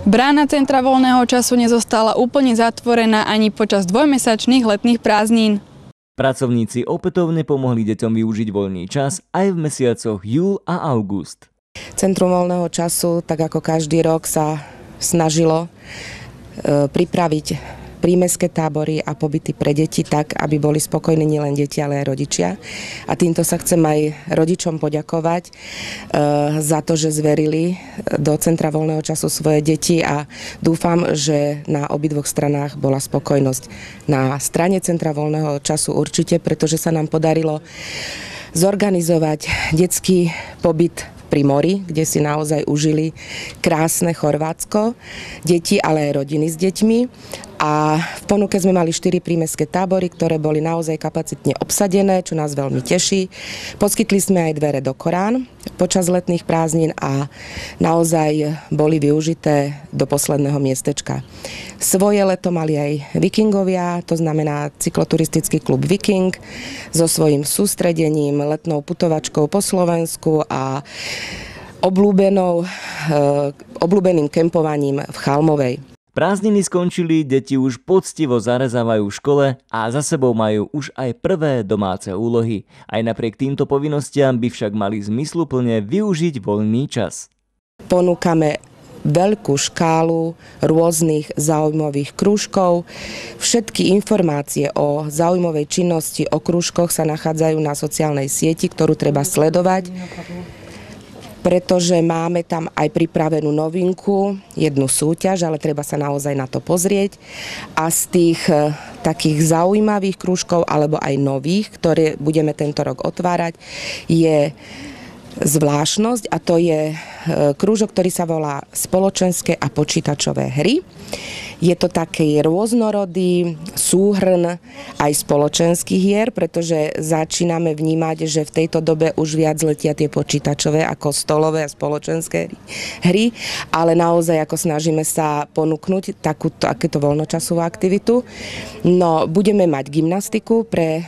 Brána centra voľného času nezostala úplne zatvorená ani počas dvojmesačných letných prázdnin. Pracovníci opätovne pomohli deťom využiť voľný čas aj v mesiacoch júl a august. Centrum voľného času, tak ako každý rok, sa snažilo pripraviť prímestské tábory a pobyty pre deti tak, aby boli spokojní nielen deti, ale aj rodičia. A týmto sa chcem aj rodičom poďakovať za to, že zverili do centra voľného času svoje deti a dúfam, že na obidvoch stranách bola spokojnosť. Na strane centra voľného času určite, pretože sa nám podarilo zorganizovať detský pobyt pri mori, kde si naozaj užili krásne Chorvátsko, deti, ale aj rodiny s deťmi. A v ponuke sme mali 4 prímestské tábory, ktoré boli naozaj kapacitne obsadené, čo nás veľmi teší. Poskytli sme aj dvere do Korán počas letných prázdnin a naozaj boli využité do posledného miestečka. Svoje leto mali aj Vikingovia, to znamená cykloturistický klub Viking so svojím sústredením, letnou putovačkou po Slovensku a obľúbeným kempovaním v Chalmovej. Prázdniny skončili, deti už poctivo zarezávajú v škole a za sebou majú už aj prvé domáce úlohy. Aj napriek týmto povinnostiam by však mali zmysluplne využiť voľný čas. Ponúkame veľkú škálu rôznych záujmových krúžkov. Všetky informácie o záujmovej činnosti, o krúžkoch sa nachádzajú na sociálnej sieti, ktorú treba sledovať, pretože máme tam aj pripravenú novinku, jednu súťaž, ale treba sa naozaj na to pozrieť. A z tých takých zaujímavých krúžkov, alebo aj nových, ktoré budeme tento rok otvárať, je zvláštnosť a to je krúžok, ktorý sa volá Spoločenské a počítačové hry. Je to taký rôznorodý súhrn aj spoločenských hier, pretože začíname vnímať, že v tejto dobe už viac letia tie počítačové ako stolové a spoločenské hry, ale naozaj ako snažíme sa ponúknuť takéto voľnočasovú aktivitu. No, budeme mať gymnastiku pre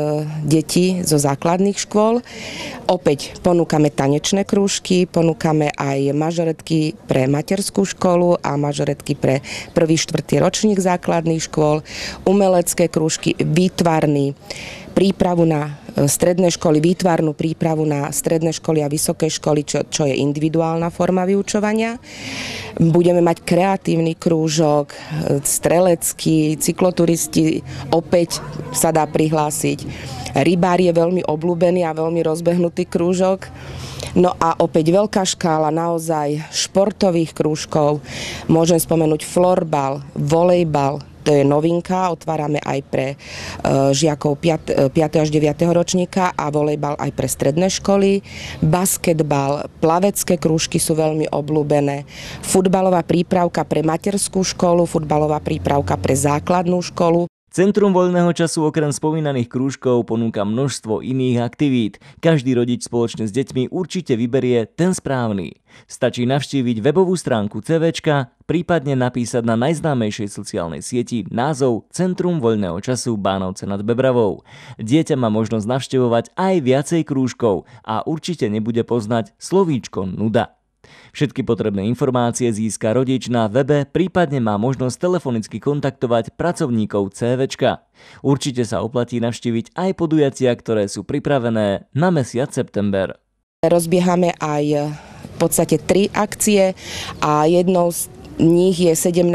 deti zo základných škôl. Opäť ponúkame tanečné krúžky, ponúkame aj mažoretky pre materskú školu a mažoretky pre 1. 4. ročník základných škôl, umelecké krúžky, výtvarný, prípravu na stredné školy, výtvarnú prípravu na stredné školy a vysoké školy, čo je individuálna forma vyučovania. Budeme mať kreatívny krúžok, strelecký, cykloturisti, opäť sa dá prihlásiť. Rybár je veľmi obľúbený a veľmi rozbehnutý krúžok. No a opäť veľká škála naozaj športových krúžkov. Môžem spomenúť florbal, volejbal, to je novinka, otvárame aj pre žiakov 5. až 9. ročníka a volejbal aj pre stredné školy. Basketbal, plavecké krúžky sú veľmi obľúbené. Futbalová prípravka pre materskú školu, futbalová prípravka pre základnú školu. Centrum voľného času okrem spomínaných krúžkov ponúka množstvo iných aktivít. Každý rodič spoločne s deťmi určite vyberie ten správny. Stačí navštíviť webovú stránku CVčka, prípadne napísať na najznámejšej sociálnej sieti názov Centrum voľného času Bánovce nad Bebravou. Dieťa má možnosť navštevovať aj viacej krúžkov a určite nebude poznať slovíčko nuda. Všetky potrebné informácie získa rodič na webe, prípadne má možnosť telefonicky kontaktovať pracovníkov CVčka. Určite sa oplatí navštíviť aj podujatia, ktoré sú pripravené na mesiac september. Rozbiehame aj v podstate 3 akcie a jednou z nich je 17.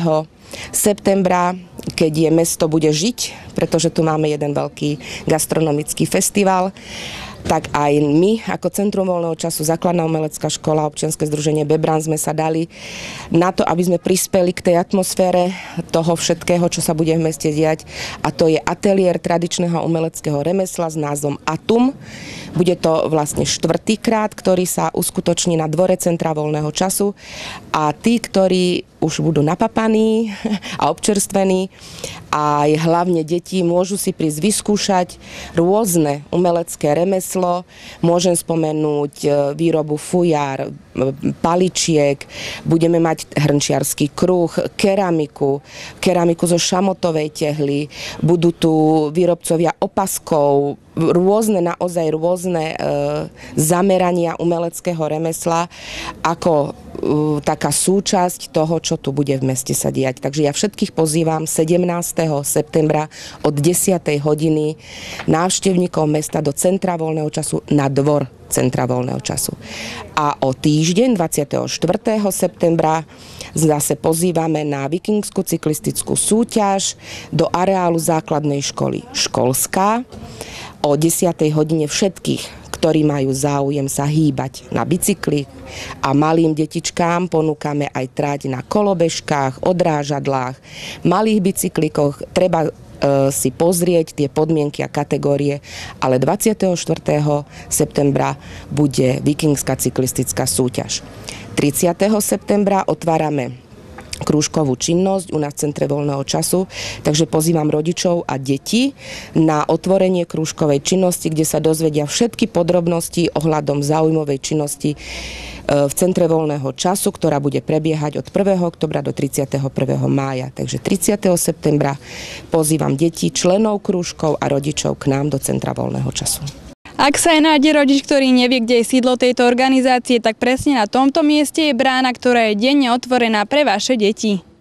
septembra, keď mesto bude žiť, pretože tu máme jeden veľký gastronomický festival. Tak aj my, ako Centrum voľného času, Základná umelecká škola, občianske združenie Bebran, sme sa dali na to, aby sme prispeli k tej atmosfére toho všetkého, čo sa bude v meste diať. A to je ateliér tradičného umeleckého remesla s názvom Atum. Bude to vlastne 4. krát, ktorý sa uskutoční na dvore Centra voľného času. A tí, ktorí už budú napapaní a občerstvení a hlavne deti môžu si prísť vyskúšať rôzne umelecké remeslo. Môžem spomenúť výrobu fujar, paličiek, budeme mať hrnčiarsky kruh, keramiku zo šamotovej tehly, budú tu výrobcovia opaskov, naozaj rôzne zamerania umeleckého remesla ako taká súčasť toho, čo tu bude v meste sa diať. Takže ja všetkých pozývam 17. septembra od 10. hodiny návštevníkov mesta do Centra voľného času na dvor Centra voľného času. A o týždeň 24. septembra zase pozývame na vikingskú cyklistickú súťaž do areálu základnej školy Školská. O 10. hodine všetkých, ktorí majú záujem sa hýbať na bicykli, a malým detičkám ponúkame aj trať na kolobežkách, odrážadlách, malých bicyklikoch. Treba si pozrieť tie podmienky a kategórie, ale 24. septembra bude vikingská cyklistická súťaž. 30. septembra otvárame krúžkovú činnosť u nás v Centre voľného času, takže pozývam rodičov a deti na otvorenie krúžkovej činnosti, kde sa dozvedia všetky podrobnosti ohľadom záujmovej činnosti v Centre voľného času, ktorá bude prebiehať od 1. oktobra do 31. mája. Takže 30. septembra pozývam deti, členov krúžkov a rodičov k nám do Centra voľného času. Ak sa aj nájde rodič, ktorý nevie, kde je sídlo tejto organizácie, tak presne na tomto mieste je brána, ktorá je denne otvorená pre vaše deti.